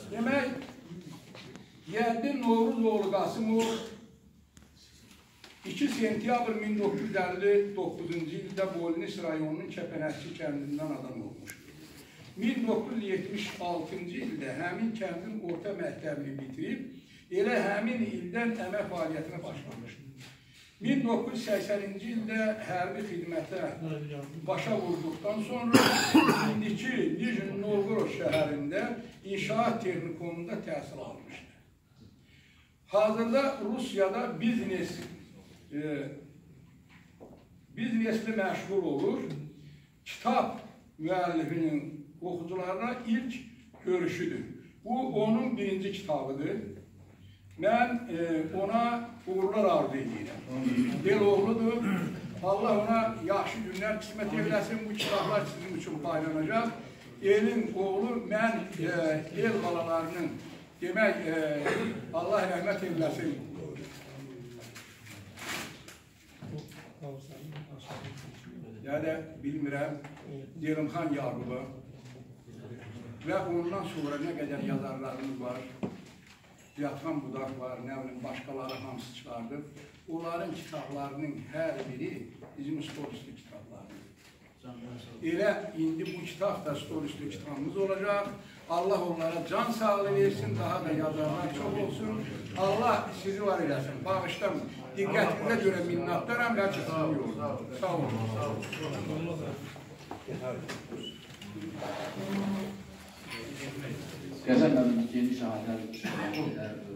Demək, Yəddin Novruzoğlu Qasımov 2 sentyabr 1959-cu ildə Bolnis rayonunun Kəpənəkçi kəndindən adam olmuşdur. 1976-cı ildə həmin kəndin orta məktəbini bitirib, elə həmin ildən əmək fəaliyyətinə başlamışdır. 1980-ci ildə hərbi xidmətə başa vurduqdan sonra indiki Nijni Novgorod şəhərində İnşaat Texnikumunda təhsil almışdır. Hazırda Rusiyada bizneslə məşğul olur. Kitab müəllifinin oxucularına ilk görüşüdür. Bu onun birinci kitabıdır. Mən ona uğurlar arzu edirəm. El oğludur. Allah ona yaxşı günlər qismət eləsin. Bu kitablar sizin üçün paylanacaq. Elin oğlu, mən el balalarının demək, Allah rəhmət eləsin. Yəni, bilmirəm, Yerimxan Yaqubu və ondan sonra nə qədər yazarlarımız var, Ziyadxan Budaq var, nə bilim, başqaları hamısı çıxardır. Onların kitablarının hər biri bizim stolüstü kitablardır. Elə indi bu kitab da stolüstü kitabımız olacaq. Allah onlara can sağlığı versin, daha da yazarlar çox olsun. Allah sizi var eləsin, bağışlamayın. Diqqətinizə görə minnətdaram, bəlkə sizin yoldur. Sağ olun. Qəzəl mənim geniş şahidlər